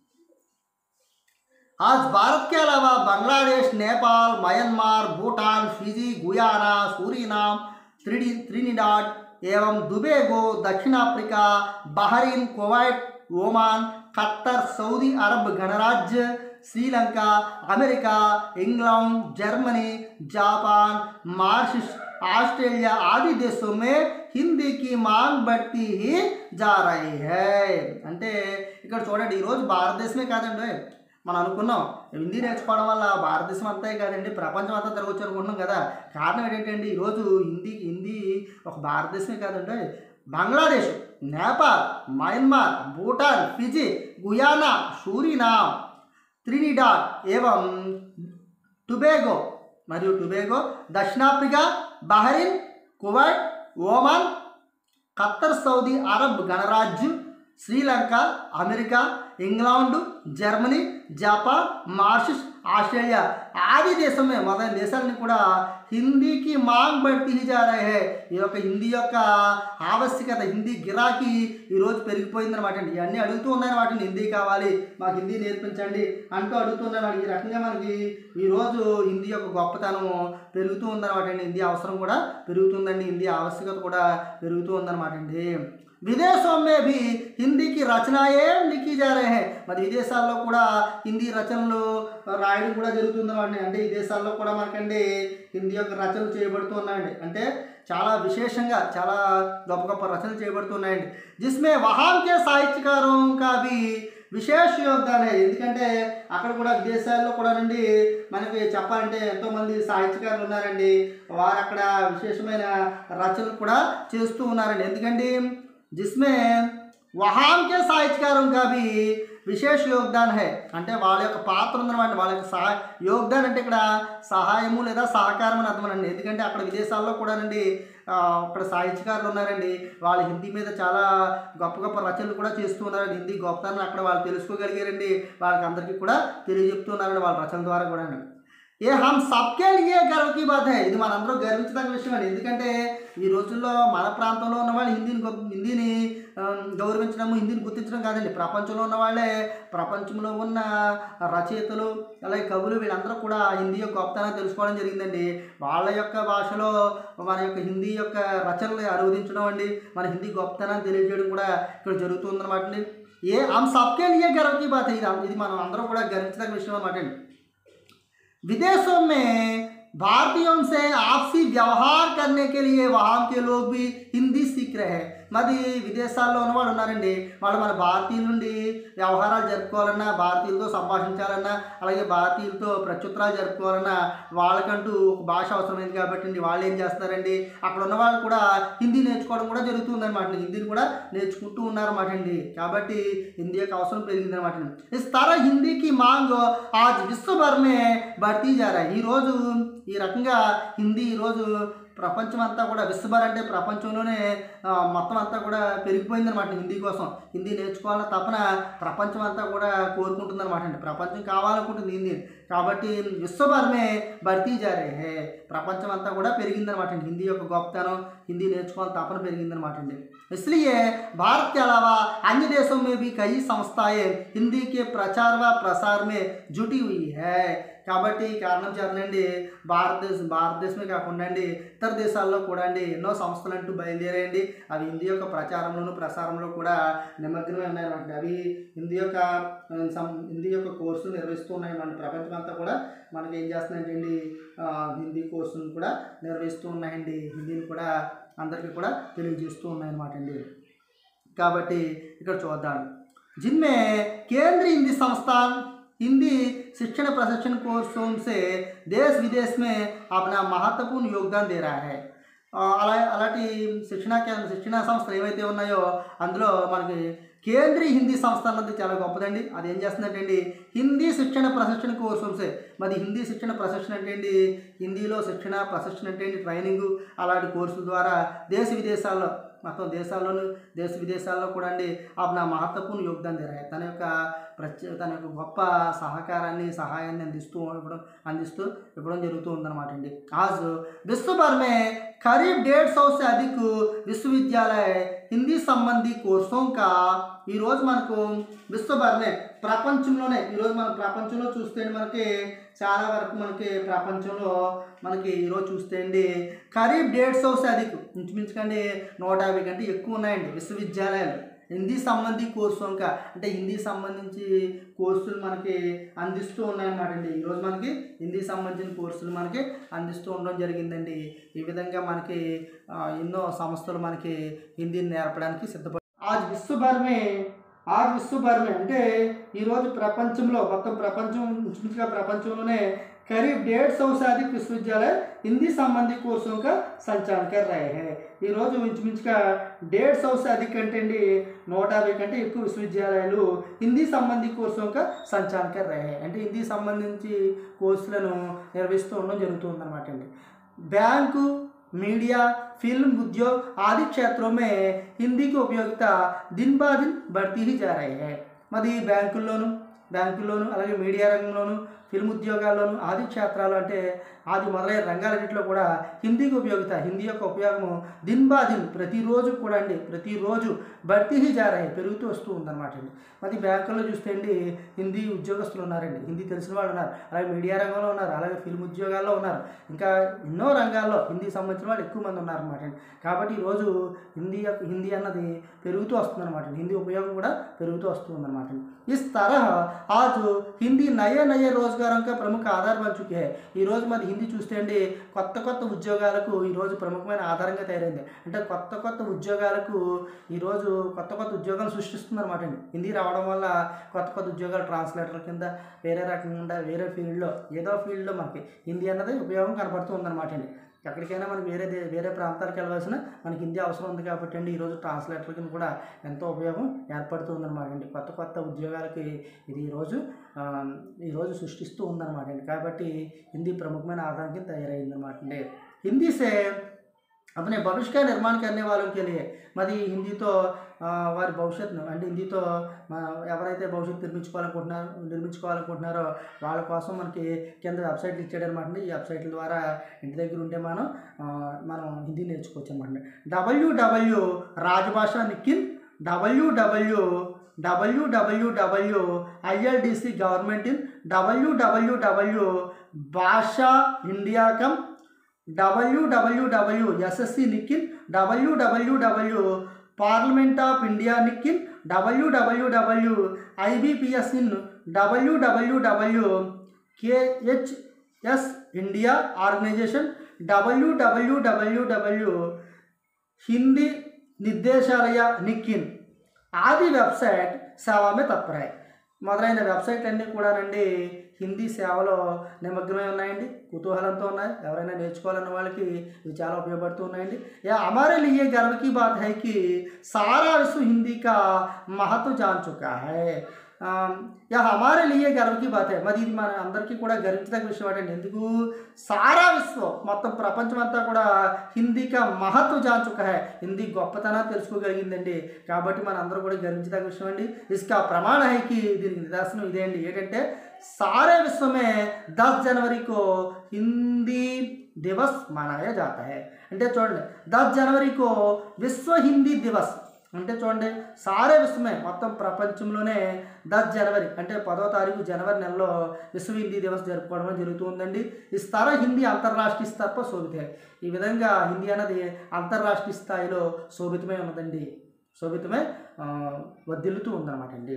आज भारत के अलावा Bangladesh, Nepal, Myanmar, Bhutan, Fiji, Guyana, Suriname, Trinidad एवं टोबैगो, दक्षिण Africa, Bahrain, Kuwait, Oman, Qatar, Saudi Arab गणराज्य, Sri Lanka, America, England, Germany, Japan, Mauritius, Australia आदि देशों में హిందీ की मांग बढ़ती ही जा रही है. అంటే ఇక్కడ చూడండి ఈరోజు భారతదేశమే కాదండి మనం అనుకున్నాం హిందీ నేర్చుకోవడం వల్ల భారతదేశం అంతే కాదండి ప్రపంచం అంతా తిరగొచ్చు అనుకుంటున్నాం కదా. కారణం ఏంటంటే ఈరోజు హిందీ ఒక భారతదేశమే కాదండి, Bangladesh, Nepal, Myanmar, Bhutan, Fiji, Guyana, Suriname, Trinidad ఏవం టొబాగో మరియు దక్షిణాఫ్రికా, Bahrain, Kuwait, Oman, Qatar, Saudi Arab గణరాజ్యం, Sri Lanka, America, England, Germany, Japan, Mauritius, Australia ఆది దేశమే మొదలైన దేశాలని కూడా హిందీకి మాంగ్ బట్టి జా రహే హై. ఈ యొక్క హిందీ యొక్క ఆవశ్యకత, హిందీ గిరాకీ ఈరోజు పెరిగిపోయిందనమాట అండి. ఇవన్నీ అడుగుతూ ఉన్నాయన్నమాట. హిందీ కావాలి, మాకు హిందీ నేర్పించండి అంటూ అడుగుతున్నారు. ఈ రకంగా మనకి ఈరోజు హిందీ యొక్క గొప్పతనం పెరుగుతూ ఉందన్నమాట అండి. హిందీ అవసరం కూడా పెరుగుతుందండి, హిందీ ఆవశ్యకత కూడా పెరుగుతూ ఉందన్నమాట అండి. విదేశం में भी हिंदी की रचनाएं लिखी जा रहे हैं. మరి విదేశాల్లో కూడా హిందీ రచనలు రాయడం కూడా జరుగుతుందన్నమాట. అంటే ఈ దేశాల్లో కూడా మనకండి హిందీ యొక్క రచనలు చేయబడుతున్నాయండి. అంటే చాలా విశేషంగా చాలా గొప్ప గొప్ప రచనలు చేయబడుతున్నాయండి. जिसमें वहाँ के साहित्यकारों का भी విశేష యోగదానం. ఎందుకంటే అక్కడ కూడా విదేశాల్లో కూడా నుండి మనకి చెప్పాలంటే ఎంతోమంది సాహిత్యకారులు ఉన్నారండి. వారు అక్కడ విశేషమైన రచనలు కూడా చేస్తూ ఉన్నారండి. ఎందుకంటే जिसमें वहाँ के साहित्यकारों का भी విశేష యోగదాన్ హై అంటే వాళ్ళ యొక్క పాత్ర ఉందన్నమాట. వాళ్ళ యొక్క యోగదాన్ అంటే ఇక్కడ సహాయము లేదా సహకారం అని అర్థమనండి. ఎందుకంటే అక్కడ విదేశాల్లో కూడానండి అక్కడ సాహిత్యకారులు ఉన్నారండి. వాళ్ళు హిందీ మీద చాలా గొప్ప గొప్ప రచనలు కూడా చేస్తూ ఉన్నారండి. హిందీ గొప్పతనం అక్కడ వాళ్ళు తెలుసుకోగలిగారండి. వాళ్ళకి అందరికీ కూడా తెలియజెప్తున్నారండి వాళ్ళ రచనల ద్వారా కూడా. ఏ హమ్ సబ్కే లియే గర్వ కీ బాత్ హై, ఇది మనందరూ గర్వించదగ్గ విషయం అండి. ఎందుకంటే ఈ రోజుల్లో మన ప్రాంతంలో ఉన్న వాళ్ళు హిందీని గౌరవించడము, హిందీని గుర్తించడం కాదండి. ప్రపంచంలో ఉన్న వాళ్ళే, ప్రపంచంలో ఉన్న రచయితలు అలాగే కవులు వీళ్ళందరూ కూడా హిందీ యొక్క గొప్పతనాన్ని తెలుసుకోవడం జరిగిందండి. వాళ్ళ యొక్క భాషలో మన యొక్క హిందీ యొక్క రచనలు అనువదించడం అండి, మన హిందీ గొప్పతనాన్ని తెలియజేయడం కూడా ఇక్కడ జరుగుతుందన్నమాట అండి. ఏ హమ్ సబ్కే లియే గర్వ కీ బాత్ హై, ఇది మనం అందరం కూడా గర్వించదగ్గ విషయం అన్నమాట అండి. विदेशों में भारतीयों से आपसी व्यवहार करने के लिए वहाँ के लोग भी हिंदी सीख रहे हैं. మరి విదేశాల్లో ఉన్నవాళ్ళు ఉన్నారండి. వాళ్ళు మన భారతీయుల నుండి వ్యవహారాలు జరుపుకోవాలన్నా, భారతీయులతో సంభాషించాలన్నా, అలాగే భారతీయులతో ప్రత్యుత్తరాలు జరుపుకోవాలన్నా వాళ్ళకంటూ ఒక భాష అవసరమైంది కాబట్టి వాళ్ళు ఏం చేస్తున్నారండి, అక్కడ ఉన్న వాళ్ళు కూడా హిందీ నేర్చుకోవడం కూడా జరుగుతుందన్నమాట. హిందీని కూడా నేర్చుకుంటూ ఉన్నారన్నమాట అండి. కాబట్టి హిందీ యొక్క అవసరం పెరిగిందన్నమాట. ఇస్ తరహ హిందీకి మాంగ్ ఆజ్ విశ్వభర్ మే బఢతీ జా రహా హై. ఈరోజు ఈ రకంగా హిందీ ఈరోజు ప్రపంచం అంతా కూడా, విశ్వభర్ అంటే ప్రపంచంలోనే మొత్తం అంతా కూడా పెరిగిపోయిందనమాట. హిందీ కోసం హిందీ నేర్చుకోవాలన్న తపన ప్రపంచం అంతా కూడా కోరుకుంటుందన్నమాట అండి. ప్రపంచం కావాలనుకుంటుంది హిందీ. కాబట్టి విశ్వభర్ మే బఢతీ జా రహీ హై, ప్రపంచం అంతా కూడా పెరిగిందనమాట అండి. హిందీ యొక్క గొప్పతనం, హిందీ నేర్చుకోవాలని తపన పెరిగిందనమాట అండి. इसलिए भारत के अलावा अन्य देशों में भी कई संस्थाएं हिंदी के प्रचार व प्रसार में जुटी हुई है. కాబట్టి ఈ కారణం చేతనండి భారతదేశమే కాకుండా అండి ఇతర దేశాల్లో కూడా అండి ఎన్నో సంస్థలు అంటూ బయలుదేరాయండి. అవి హిందీ యొక్క ప్రచారంలోను ప్రసారంలో కూడా నిమగ్నమై ఉన్నాయన్నమాట. అవి హిందీ యొక్క కోర్సులు నిర్వహిస్తూ ఉన్నాయన్నమాట. ప్రపంచం అంతా కూడా మనకి ఏం చేస్తున్నాయండి, హిందీ కోర్సును కూడా నిర్వహిస్తూ ఉన్నాయండి. హిందీని కూడా అందరికీ కూడా తెలియజేస్తూ ఉన్నాయన్నమాట అండి. కాబట్టి ఇక్కడ చూద్దాం, जिनमें केंद्रीय हिंदी संस्थान हिंदी शिक्षण प्रशिक्षण कोर्सों से देश विदेश में अपना महत्वपूर्ण योगदान दे रहा है. అలాంటి శిక్షణ సంస్థలు ఏవైతే ఉన్నాయో అందులో మనకి కేంద్రీయ హిందీ సంస్థ అన్నది చాలా గొప్పదండి. అది ఏం చేస్తుందంటే హిందీ శిక్షణ ప్రశిక్షణ కోర్సెస్. మరి హిందీ శిక్షణ ప్రశిక్షణ అంటే ఏంటి, హిందీలో శిక్షణ ప్రశిక్షణ అంటే ఏంటి, ట్రైనింగు, అలాంటి కోర్సుల ద్వారా దేశ విదేశాల్లో, మొత్తం దేశ విదేశాల్లో కూడా అండి నా మహత్వపూర్ణ యోగదాన్ దేరాయి. తన యొక్క గొప్ప సహాయాన్ని అందిస్తూ ఇవ్వడం జరుగుతూ ఉందన్నమాట అండి. ఆజ్ విశ్వభర్ మే करीब 150 से अधिक विश्वविद्यालय हिंदी संबंधी कोर्सों का ఈరోజు మనకు విశ్వభర్నే ప్రపంచంలోనే ఈరోజు మనం ప్రపంచంలో చూస్తే మనకి చాలా వరకు ప్రపంచంలో ఈరోజు చూస్తే అండి కరీబ్ 150 से अधिक ఇంచుమించుకండి 150 కంటే ఎక్కువ ఉన్నాయండి విశ్వవిద్యాలయాలు హిందీ సంబంధి కోర్సుంకా అంటే హిందీ సంబంధించి కోర్సులు మనకి అందిస్తూ ఉన్నాయన్నమాట అండి. ఈరోజు మనకి హిందీ సంబంధించిన కోర్సులు మనకి అందిస్తూ ఉండడం జరిగిందండి. ఈ విధంగా మనకి ఎన్నో సంస్థలు మనకి హిందీని నేర్పడానికి సిద్ధపడి ఆజ్ విశ్వభర్ మే అంటే ఈరోజు ప్రపంచంలో మొత్తం ప్రపంచంలోనే करीब 150 से अधिक विश्वविद्यालय हिंदी संबंधी कोर्सों का संचालन कर रहे हैं. ఈ రోజు ఇంచుమించుగా 150 से अधिक అంటే అండి 150 కంటే ఎక్కువ విశ్వవిద్యాలయాలు హిందీ సంబంధి కోర్సుల का संचालन कर रहे हैं. అంటే హిందీ సంబంధించి కోర్సులను నిర్వహిస్తూ ఉండడం జరుగుతుందన్నమాట అండి. బ్యాంకు, मीडिया, फिल्म उद्योग आदि क्षेत्रों में हिंदी की उपयोगिता दिन ब दिन बढ़ती ही जा रही है. మరి బ్యాంకుల్లోనూ అలాగే మీడియా రంగంలోనూ ఫిల్మ్ ఉద్యోగాల్లోనూ ఆది క్షేత్రాలు అంటే ఆది మొదలైన రంగాలన్నింటిలో కూడా హిందీ యొక్క ఉపయోగము దిన్ బా దిన్ ప్రతిరోజు బడ్తీ హీ జా రహీ పెరుగుతూ వస్తూ ఉందన్నమాట అండి. మరి బ్యాంకుల్లో చూస్తే అండి హిందీ ఉద్యోగస్తులు ఉన్నారండి, హిందీ తెలిసిన వాళ్ళు ఉన్నారు, అలాగే మీడియా రంగంలో ఉన్నారు, అలాగే ఫిల్మ్ ఉద్యోగాల్లో ఉన్నారు, ఇంకా ఎన్నో రంగాల్లో హిందీ సంబంధించిన వాళ్ళు ఎక్కువ మంది ఉన్నారన్నమాట అండి. కాబట్టి ఈరోజు హిందీ అన్నది పెరుగుతూ వస్తుందన్నమాట, హిందీ ఉపయోగం కూడా పెరుగుతూ వస్తుందన్నమాట అండి. इस तरह आज हिंदी नए रोजगारों का प्रमुख आधार बन चुके हैं. ఈ రోజు మరి హిందీ చూస్తే అండి కొత్త ఉద్యోగాలకు ఈరోజు ప్రముఖమైన ఆధారంగా తయారైంది. అంటే కొత్త ఉద్యోగాలకు ఈరోజు కొత్త ఉద్యోగాలు సృష్టిస్తుందన్నమాట అండి. హిందీ రావడం వల్ల కొత్త ఉద్యోగాలు ట్రాన్స్లేటర్ కింద వేరే రకంగా వేరే ఫీల్డ్లో ఏదో ఫీల్డ్లో మనకి హిందీ అన్నది ఉపయోగం కనపడుతూ ఉందన్నమాట అండి. ఎక్కడికైనా మనకి వేరే ప్రాంతాలకు వెళ్ళవలసిన మనకి హిందీ అవసరం ఉంది కాబట్టి అండి ఈరోజు ట్రాన్స్లేటర్ కింద కూడా ఎంతో ఉపయోగం ఏర్పడుతుందన్నమాట అండి. కొత్త ఉద్యోగాలకి ఇది ఈరోజు సృష్టిస్తూ ఉందన్నమాట అండి. కాబట్టి హిందీ ప్రముఖమైన ఆధారానికి తయారైందన్నమాట అండి. హిందీ సే अपने भविष्य का निर्माण करने वालों के लिए మరి హిందీతో వారి భవిష్యత్తును అంటే హిందీతో ఎవరైతే భవిష్యత్తు నిర్మించుకోవాలనుకుంటున్నారో వాళ్ళ కోసం మనకి కింద వెబ్సైట్లు ఇచ్చాడనమాట అండి. ఈ వెబ్సైట్ల ద్వారా ఇంటి దగ్గర ఉంటే మనం హిందీ నేర్చుకోవచ్చు అనమాట. www రాజభాషా నిఖిల్ www ILDC government in www Bhasha India com www SSC निखिल www पार्लियामेंट ऑफ इंडिया निखिल www IBPS in www KHS India organisation www Hindi निर्देशालय निखिल आदि వెబ్సైట్ సేవ में तत्पर है. మొదలైన వెబ్సైట్లు అన్నీ కూడానండి హిందీ సేవలో నిమగ్నమై ఉన్నాయండి. కుతూహలంతో ఉన్నాయి. ఎవరైనా నేర్చుకోవాలన్న వాళ్ళకి ఇవి చాలా ఉపయోగపడుతూ ఉన్నాయండి. యా हमारे लिए गर्व की बात है कि सारा विश्व हिंदी का महत्व जान चुका है. యా हमारे लिए गर्व की बात है. మరి ఇది మన అందరికీ కూడా గర్వించదగ్గ విషయం ఏంటంటే ఎందుకు సారా విశ్వం మొత్తం ప్రపంచం అంతా కూడా హిందీకి మహత్వ జాన్ చుకా హై. హిందీ గొప్పతనం తెలుసుకోగలిగిందండి. కాబట్టి మన అందరూ కూడా గర్వించదగ్గ విషయం అండి. ఇస్కా ప్రమాణ హైకి దీనికి నిదర్శనం ఇదే అండి. ఏంటంటే सारे विश्व में 10 जनवरी को हिंदी दिवस मनाया जाता है. అంటే చూడండి 10 जनवरी को విశ్వ హిందీ దివస్ అంటే చూడండి సారే విశ్వమే మొత్తం ప్రపంచంలోనే 10 जनवरी అంటే 10వ తారీఖు జనవరి నెలలో విశ్వ హిందీ దివస్ జరుపుకోవడం జరుగుతుందండి. ఈ స్థర హిందీ అంతర్రాష్ట్రీయ స్థాయిప శోభితే ఈ విధంగా హిందీ అనేది అంతర్రాష్ట్రీయ స్థాయిలో శోభితమై ఉన్నదండి. శోభితమై వర్ధిల్లుతూ ఉందన్నమాట అండి.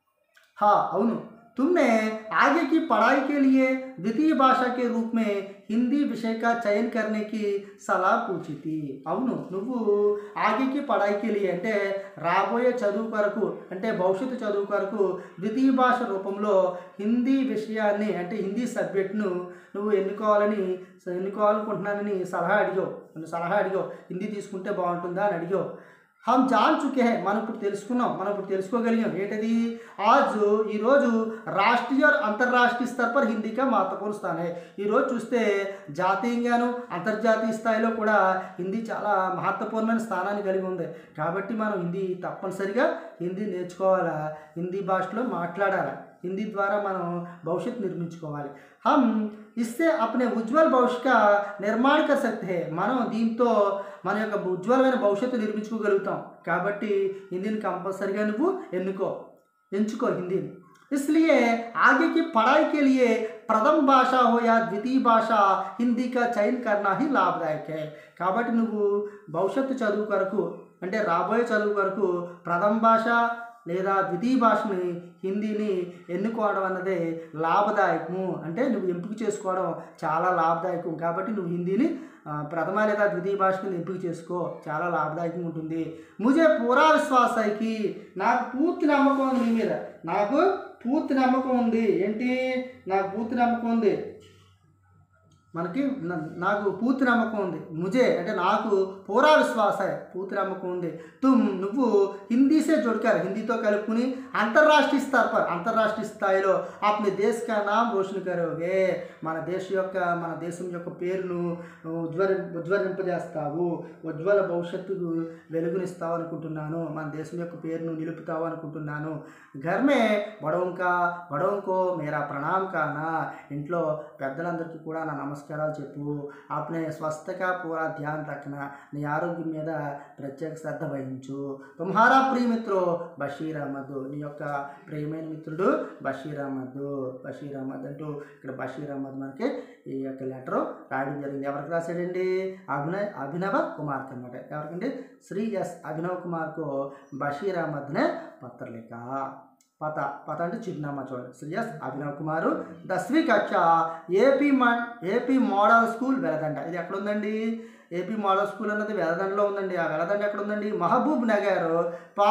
అవును तुमने आगे की पढ़ाई के लिए द्वितीय भाषा के रूप में हिंदी विषय का चयन करने की सलाह पूछी थी. అవును నువ్వు ఆగేకి పడాయికి అంటే రాబోయే చదువు కొరకు అంటే భవిష్యత్తు చదువు కొరకు ద్వితీయ భాష రూపంలో హిందీ విషయాన్ని అంటే హిందీ సబ్జెక్ట్ను నువ్వు ఎన్నుకోవాలనుకుంటున్నానని సలహా అడిగావు. హిందీ తీసుకుంటే బాగుంటుందా అని అడిగావు. हम जान चुके हैं మనం ఇప్పుడు తెలుసుకోగలిగాం ఏంటది ఈరోజు రాష్ట్రీయ అంతర్రాష్ట్రీయ స్థాయి पर हिंदी का महत्वपूर्ण स्थान है. ఈరోజు చూస్తే జాతీయంగాను అంతర్జాతీయ స్థాయిలో కూడా హిందీ చాలా మహత్వపూర్ణమైన స్థానాన్ని కలిగి ఉంది. కాబట్టి మనం హిందీ తప్పనిసరిగా హిందీ నేర్చుకోవాలా. హిందీ భాషలో మాట్లాడాలి. హిందీ ద్వారా మనం భవిష్యత్తు నిర్మించుకోవాలి. हम इससे अपने उज्ज्वल भविष्य का निर्माण कर सकते हैं. మనం దీంతో మన యొక్క ఉజ్వలమైన భవిష్యత్తు నిర్మించుకోగలుగుతాం. కాబట్టి హిందీని కంపల్సరిగా నువ్వు ఎంచుకో హిందీని. इसलिए आगे की पढ़ाई के लिए प्रथम भाषा हो या द्वितीय भाषा हिंदी का चयन करना ही लाभदायक है. కాబట్టి నువ్వు భవిష్యత్తు చదువు కొరకు అంటే రాబోయే చదువు కొరకు ప్రథమ భాష లేదా ద్వితీయ భాషని హిందీని ఎన్నుకోవడం అన్నదే లాభదాయకము. అంటే నువ్వు ఎంపిక చేసుకోవడం చాలా లాభదాయకం. కాబట్టి నువ్వు హిందీని ప్రథమ లేదా ద్వితీయ భాష కింద ఎంపిక చేసుకో. చాలా లాభదాయకంగా ఉంటుంది. ముజే పూరా విశ్వాస హైకి నాకు పూర్తి నమ్మకం ఉంది నీ మీద. నాకు పూర్తి నమ్మకం ఉంది. నాకు పూర్తి నమ్మకం ఉంది. నాకు పూర్తి నమ్మకం ఉంది. ముజే అంటే నాకు పూరా విశ్వాస పూర్తి నమ్మకం ఉంది. నువ్వు హిందీసే జోడ్కారు హిందీతో కలుపుకుని అంతర్రాష్ట్రీయ స్థాయిలో अपने देश का नाम रोशन करोगे. మన దేశం యొక్క పేరును ఉజ్వలింపజేస్తావు. ఉజ్వల భవిష్యత్తుకు వెలుగునిస్తావు అనుకుంటున్నాను. మన దేశం యొక్క పేరును నిలుపుతావు అనుకుంటున్నాను. घर में बड़ों को मेरा प्रणाम कहना. ఇంట్లో పెద్దలందరికీ కూడా నా నమస్కారాలు చెప్పు. अपने स्वास्थ्य का पूरा ध्यान रखना. నీ ఆరోగ్యం మీద ప్రత్యేక శ్రద్ధ వహించు. తుమ్హారా ప్రియ మిత్రో బషీర్ అహ్మద్. నీ యొక్క ప్రియమైన మిత్రుడు బషీర్ అహ్మద్ అంటూ ఇక్కడ బషీర్ అహ్మద్ మనకి ఈ యొక్క లెటర్ రాయడం జరిగింది. ఎవరికి రాశాడండి? అభినవ కుమార్కి అనమాట. ఎవరికండి? శ్రీ ఎస్ అభినవ్ కుమార్కు బషీర్ అహ్మద్నే పత్ర లిఖా. పత అంటే చిరునామా చూడండి. శ్రీ ఎస్ అభినవ్ కుమారు 10वीं కక్ష ఏపీ మోడల్ స్కూల్ వెలదండ. ఇది ఎక్కడ ఉందండి? ఏపీ మోడల్ స్కూల్ అన్నది వెలదండలో ఉందండి. ఆ వెలదండ ఎక్కడ ఉందండి? మహబూబ్ నగర్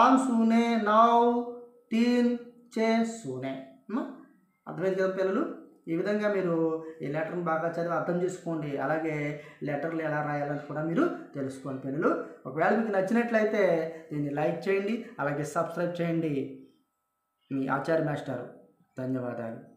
509 3 6 0. అర్థమైంది కదా పిల్లలు? ఈ విధంగా మీరు ఈ లెటర్ని బాగా చదివి అర్థం చేసుకోండి. అలాగే లెటర్లు ఎలా రాయాలని కూడా మీరు తెలుసుకోండి పిల్లలు. ఒకవేళ మీకు నచ్చినట్లయితే దీన్ని లైక్ చేయండి, అలాగే సబ్స్క్రైబ్ చేయండి. మీ ఆచార్య మాస్టర్. ధన్యవాదాలు.